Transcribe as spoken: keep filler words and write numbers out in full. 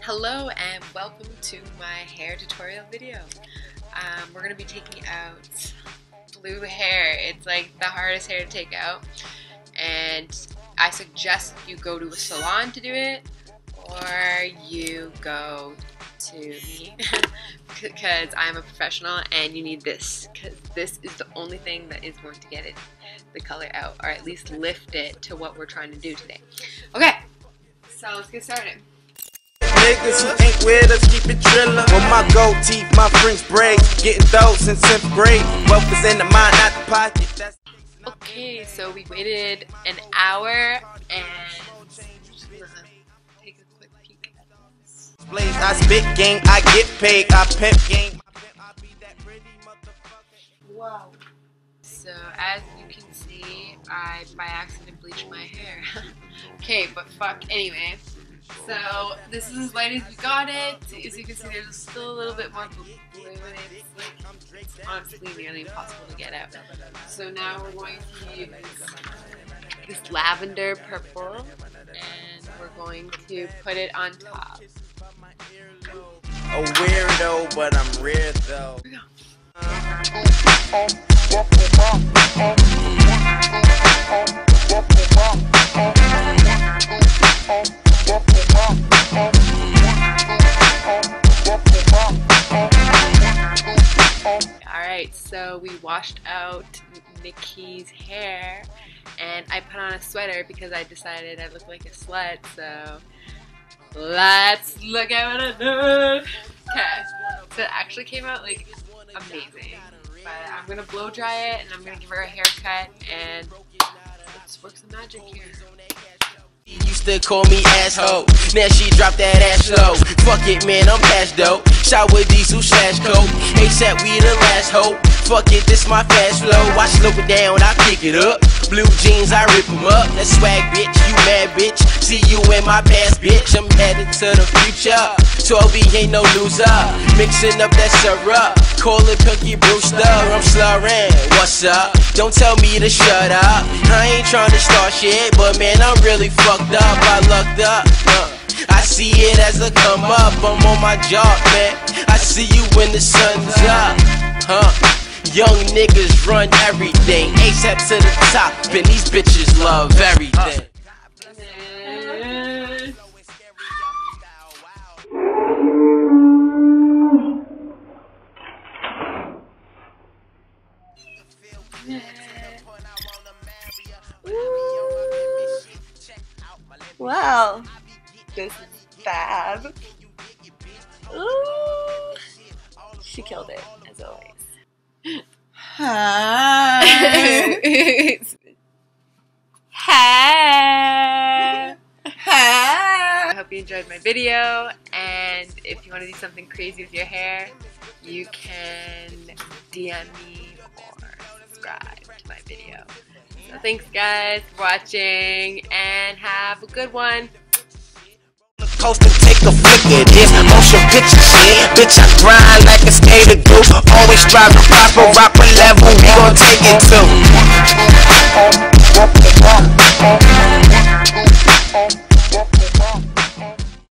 Hello and welcome to my hair tutorial video. Um, we're going to be taking out blue hair. It's like the hardest hair to take out, and I suggest you go to a salon to do it or you go to me because I'm a professional and you need this, because this is the only thing that is going to get it the color out, or at least lift it to what we're trying to do today. Okay, so let's get started. Niggas who ain't with us keep it drillin'. With my gold teeth, my French braids, getting those since tenth grade. Wealth is in the mind, not the pocket. That's okay, so we waited an hour and just gonna take a quick peek at this. Blaze, I spit gang, I get paid, I pimp gang. Wow. So as you can see, I by accident bleached my hair. Okay, but fuck anyway. So this is as light as we got it. As you can see, there's still a little bit more blue in it. It's like, it's honestly nearly impossible to get out. So now we're going to use this lavender purple, and we're going to put it on top. A weirdo, but I'm rare though. Here we go. Alright, so we washed out Nikki's hair and I put on a sweater because I decided I looked like a slut, so let's look at what I did. Okay, so it actually came out like amazing, but I'm gonna blow dry it and I'm gonna give her a haircut and let's work some magic here. Used to call me asshole, now she dropped that ass low. Fuck it, man, I'm past dope. Shower diesel slash coke. ASAP, we the last hope. Fuck it, this my fast flow. I slow it down, I pick it up. Blue jeans, I rip them up. That swag, bitch, you mad, bitch. See you in my past, bitch. I'm headed to the future. twelve B ain't no loser. Mixing up that syrup. Call it Cookie Brewster. I'm slurring. What's up? Don't tell me to shut up. I ain't trying to start shit, but man, I'm really fucked up. I lucked up. Uh, I see it as a come up. I'm on my job, man. I see you when the sun's up. Huh? Young niggas run everything. ASAP to the top, and these bitches love everything. Wow, this is fab. Ooh. She killed it, as always. Hi. Hi. Hi. I hope you enjoyed my video, and if you want to do something crazy with your hair, you can D M me or subscribe to my video. So thanks guys for watching, and have a good one. Coast and take a flick at this motion picture shit. Bitch, I grind like a skater do. Always strive to prosper, rock a level we gon' take it to.